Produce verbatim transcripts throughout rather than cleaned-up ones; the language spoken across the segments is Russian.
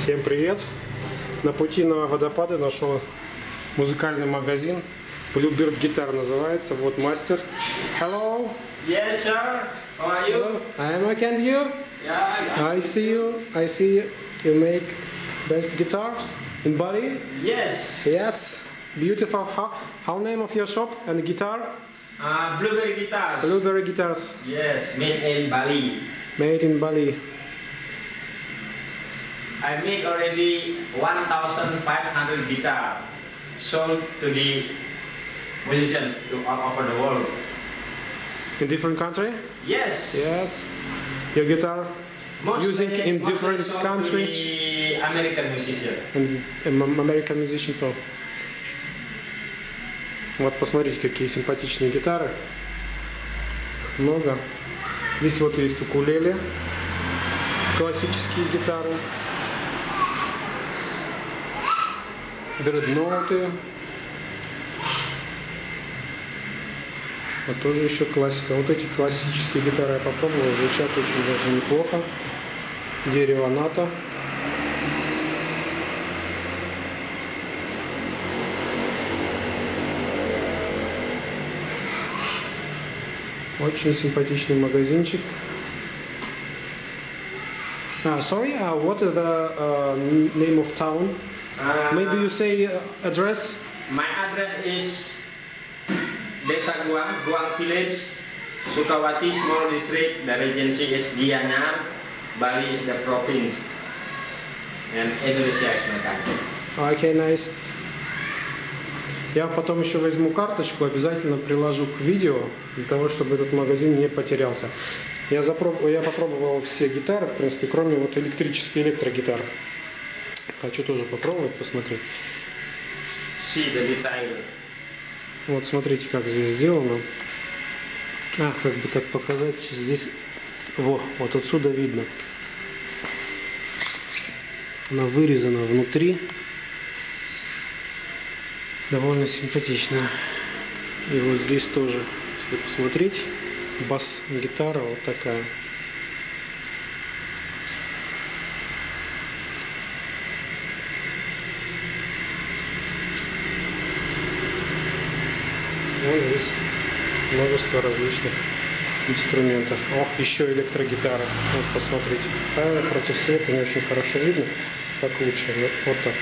Всем привет! На пути на водопады нашел музыкальный магазин. Bluebird Guitar называется. Вот мастер. Hello! Yes, sir. How are you? I'm okay, and you? Yeah. I see you. I see you. You make best guitars in Bali? Yes. Yes. Beautiful. How, how name of your shop and guitar? Uh, Blueberry guitars. Blueberry Guitars. Yes, made in Bali. Made in Bali. I made already one thousand five hundred guitar sold to the musician to all over the world. In different country? Yes. Yes. Your guitar Mostly, using in mostly different sold countries? To the American musician. And um, American musician too. Вот посмотрите, какие симпатичные гитары. Много. Здесь вот есть укулеле. Классические гитары. Дредноуты. Вот тоже еще классика. Вот эти классические гитары я попробовал. Звучат очень даже неплохо. Дерево ната. Очень симпатичный магазинчик. Uh, sorry, uh, what is the uh, name of town? Uh, Maybe you say uh, address? My address is Desa Guang, Guang Village, Sukawati Small District. The regency is Gianyar. Bali is the province. And Indonesia is my country. Okay, nice. Я потом еще возьму карточку, обязательно приложу к видео, для того, чтобы этот магазин не потерялся. Я, запроб... я попробовал все гитары, в принципе, кроме вот электрической электрогитары. Хочу тоже попробовать, посмотреть. See the detail. Вот смотрите, как здесь сделано. А, как бы так показать, здесь, во, вот отсюда видно. Она вырезана внутри. Довольно симпатично. И вот здесь тоже, если посмотреть, бас-гитара вот такая. Вот здесь множество различных инструментов. О, еще электрогитара. Вот посмотрите. А против света не очень хорошо видно. Так лучше. Вот так.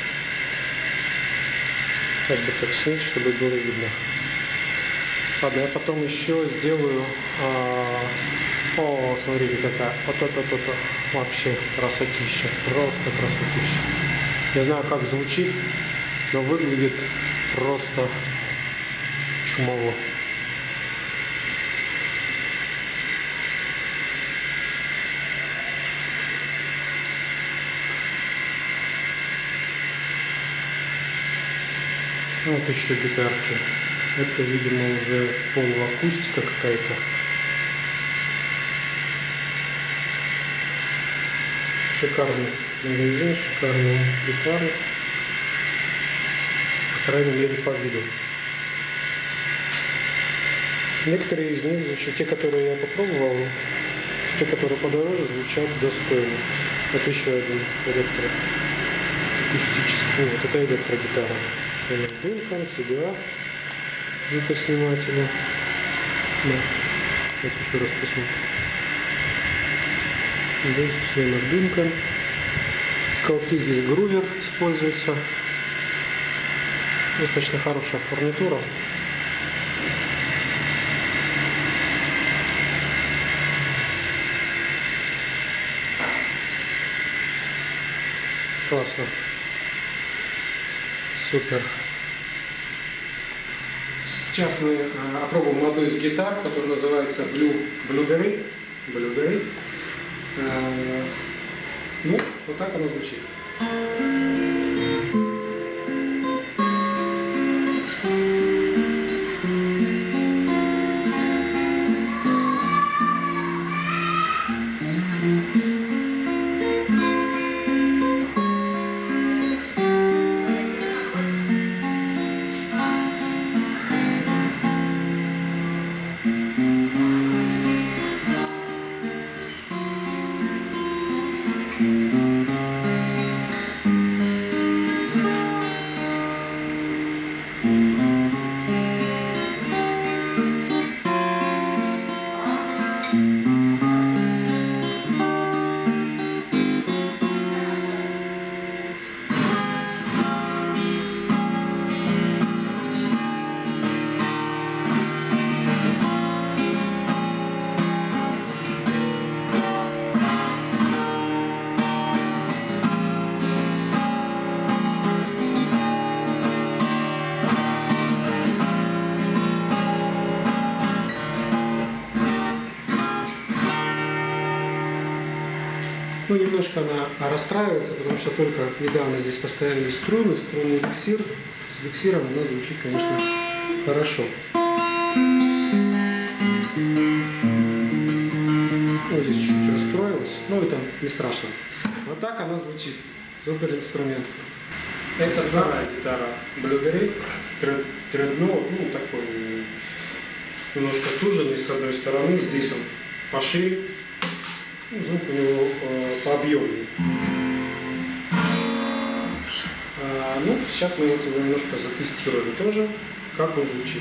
Как бы так снять, чтобы было видно. Ладно, я потом еще сделаю. А... О, смотрите какая. Вот это, вот это. Вообще красотища. Просто красотища. Не знаю, как звучит, но выглядит просто чумово. Вот еще гитарки. Это, видимо, уже полуакустика какая-то. Шикарный магазин, шикарные гитары. По крайней мере, по виду. Некоторые из них звучат, те, которые я попробовал, те, которые подороже, звучат достойно. Это еще один электро. Акустический. Вот это электрогитара. Дункан, си ди ар, звукосниматели. Да. Давайте еще раз посмотрим. Здесь Дункан. Колки здесь грувер используется. Достаточно хорошая фурнитура. Классно. Супер. Сейчас мы э, опробуем одну из гитар, которая называется Blue, Blueberry. Blueberry. Э, ну, вот так она звучит. Ну, немножко она расстраивается, потому что только недавно здесь поставили струны, струнный эликсир. С эликсиром она звучит, конечно, хорошо. Вот здесь чуть-чуть расстроилась, но это не страшно. Вот так она звучит. Супер инструмент. Это вторая гитара Blueberry, дредноут, ну такой немножко суженный с одной стороны, здесь он пошире, ну, звук у него э, пообъемнее. А, ну, сейчас мы вот его немножко затестируем тоже, как он звучит.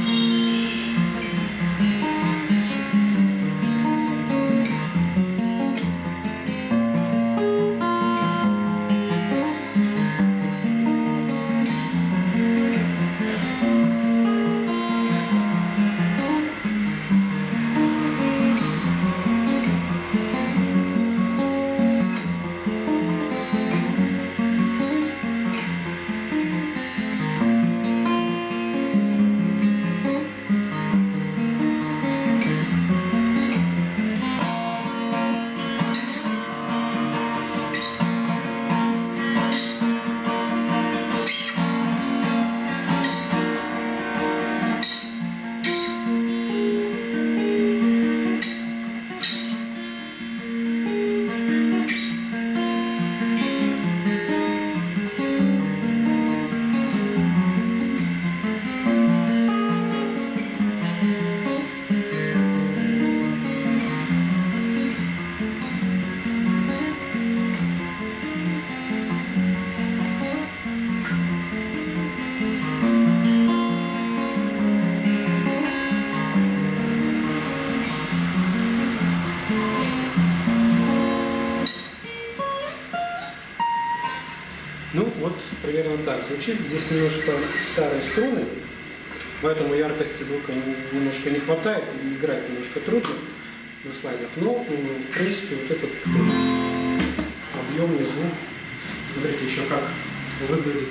Ну вот примерно так звучит. Здесь немножко старые струны, поэтому яркости звука немножко не хватает, и играть немножко трудно на слайдах. Но в принципе вот этот объемный звук, смотрите еще как выглядит.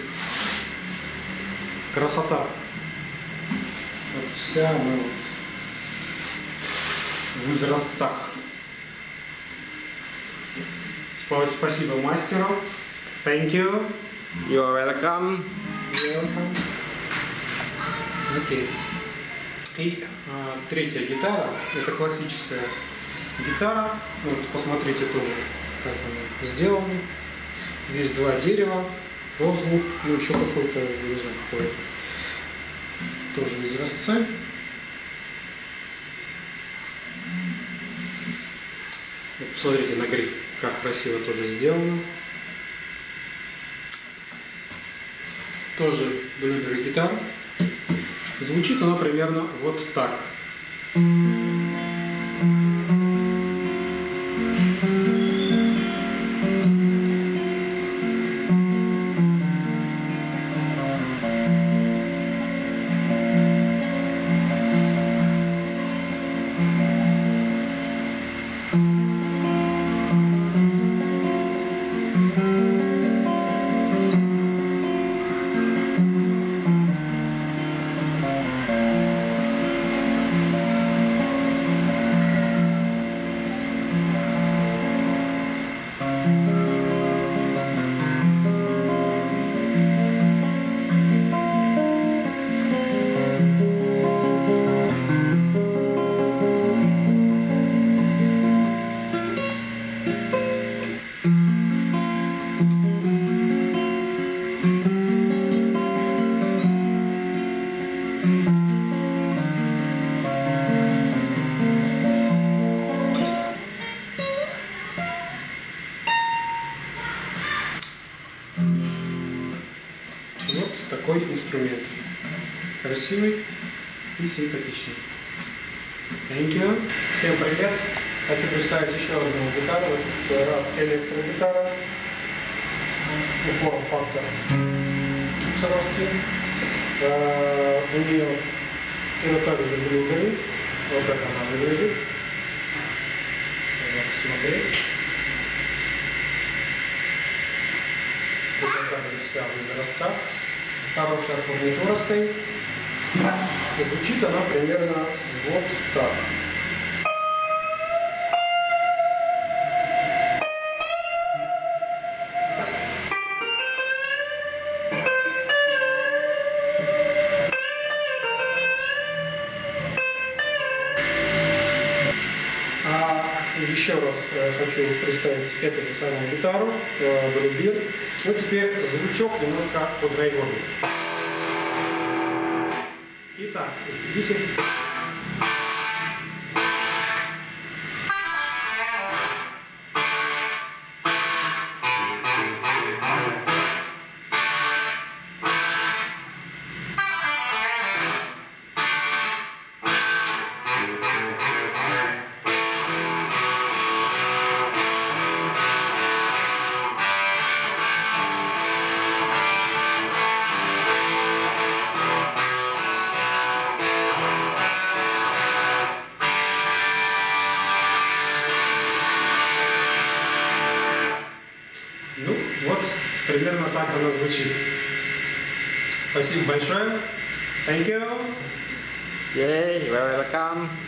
Красота. Вот вся она вот в изразцах. Спасибо мастеру. Thank you. You are welcome. Welcome. Окей. И а, третья гитара, это классическая гитара. Вот посмотрите тоже, как она сделана. Здесь два дерева, розвуд, ну еще какой-то, не знаю, какой-то. Тоже изразцы. Вот посмотрите на гриф, как красиво тоже сделано. Тоже Blueberry гитара. Звучит она примерно вот так. Вот такой инструмент. Красивый и симпатичный. Thank you. Всем привет. Хочу представить еще одну гитару. В этот раз электрогитара. Форм-фактор гибсоновский. Uh, у нее это также Blueberry. Вот как она выглядит. Можно посмотреть. Это также вся в изразцах. Хорошая фурнитура стоит. И звучит она примерно вот так. А еще раз э, хочу представить эту же самую гитару, э, Bluebeard. Ну теперь звучок немножко по-драйвовый. Итак, видите? Ну, вот примерно так она звучит. Спасибо большое. Thank you. Yay, welcome.